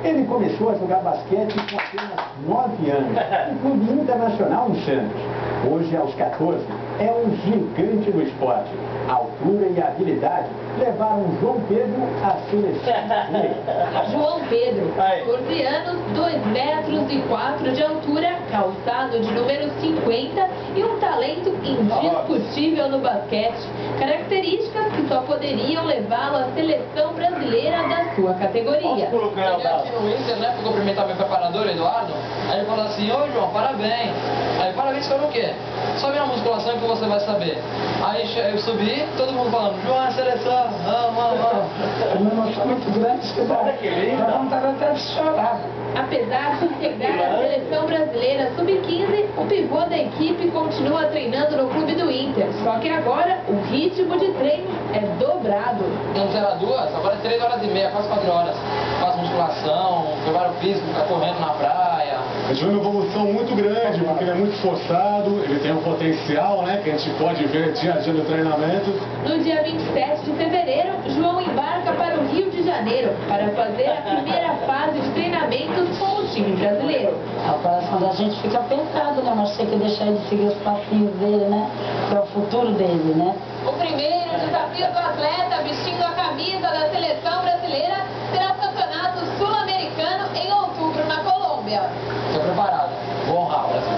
Ele começou a jogar basquete com apenas 9 anos, no Clube Internacional em Santos. Hoje, aos 14, é um gigante do esporte. A altura e a habilidade levaram João Pedro à seleção. João Pedro, 14 anos, 2 metros e 4 de altura, calçado de número 50 e um talento indiscutível no basquete. Características que só poderiam levá-lo à seleção brasileira da sua categoria. Cheguei aqui no Inter, né, para cumprimentar meu preparador, Eduardo. Aí ele falou assim: ô João, parabéns. Aí, parabéns sobre o quê? Sobe na musculação que você vai saber. Aí eu subi, todo mundo falando: João, é seleção, vamos. Uma emoção muito grande, que dá vontade até de chorar. Apesar de integrar a seleção brasileira sub-15, o pivô da equipe continua treinando no clube do Inter. Só que agora o ritmo de treino é dobrado. Antes era 2, agora é 3 horas e meia, quase 4 horas. Faz musculação, preparo físico, fica correndo na praia. A gente vê uma evolução muito grande, porque ele é muito esforçado, ele tem um potencial, né, que a gente pode ver dia a dia no treinamento. No dia 27 de fevereiro, João embarca para o Rio de Janeiro para fazer a primeira fase de treinamentos com o time brasileiro. O coração da gente fica apertado, né? Mas tem que deixar ele seguir os passinhos dele, né? Que é o futuro dele, né? O primeiro desafio do atleta vestindo a camisa da seleção brasileira será o Campeonato Sul-Americano em outubro na Colômbia. Estou preparado, vou honrar o Brasil.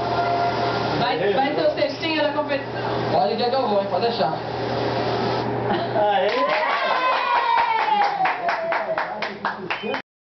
Vai ser o cestinha da competição? Pode que eu vou, hein? Pode deixar. Aê!